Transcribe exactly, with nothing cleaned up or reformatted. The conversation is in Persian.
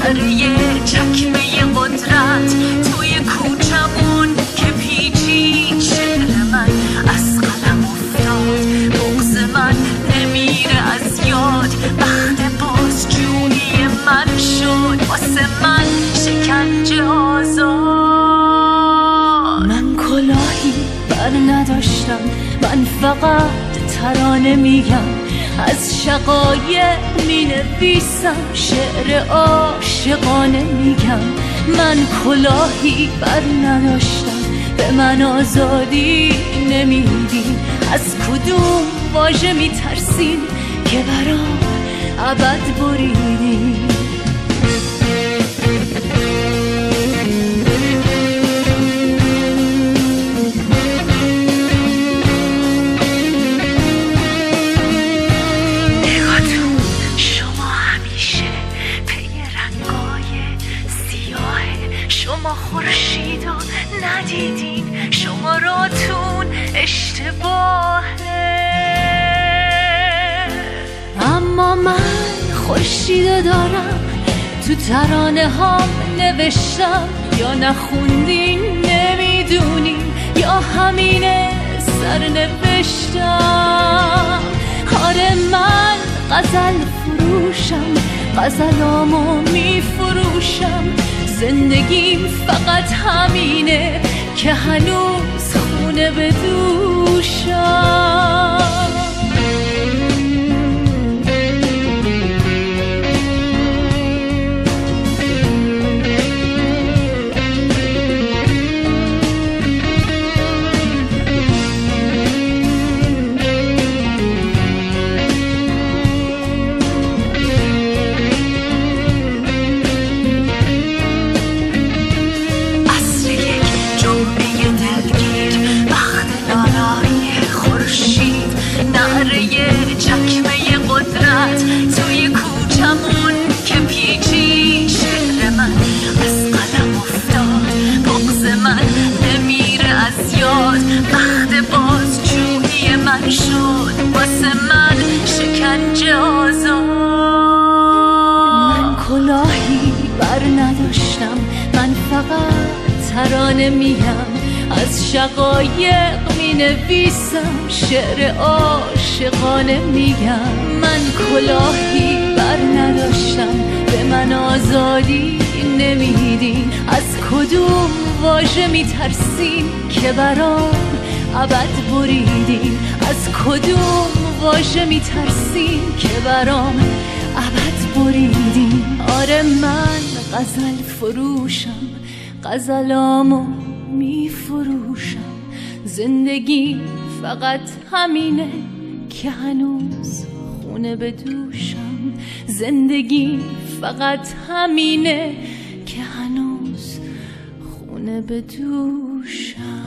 نعره چکمه قدرت توی کوچمون که پیچید. شعر من از قلم افتاد، بغض من نمیره از یاد. بخت بازجویی من شد واسه من شکنجه آزاد. من کلاهی بر نداشتم، من فقط ترانه میگم. از شقایق می نویسم، شعر عاشقانه میگم. من کلاهی بر نداشتم، به من آزادی نمیدین. از کدوم واژه میترسین که برام ابد بریدین؟ شما خورشیدو ندیدین، شما راتون اشتباهه. اما من خورشیدو دارم، تو ترانه هام نوشتم. یا نخوندین نمیدونین، یا همینه سرنوشتم. آره من غزل فروشم، غزلامو میفروشم. زندگیم فقط همینه که هنوز خونه به دوشم. توی کوچمون که پیچید. شعر من از قلم افتاد، بغض من نمیره از یاد. بخت بازجویی من شد واسه من شکنجه آزاد. من کلاهی بر نداشتم، من فقط ترانه میگم. از شقایق می نویسم، شعر عاشقانه میگم. من کلاهی بر نداشتم، به من آزادی نمیدین. از کدوم واژه میترسین که برام ابد بریدین؟ از کدوم واژه میترسین که برام ابد بریدین؟ آره من غزل فروشم، غزلامو میفروشم. زندگی فقط همینه که هنوز خونه به دوشم. زندگی فقط همینه که هنوز خونه به دوشم.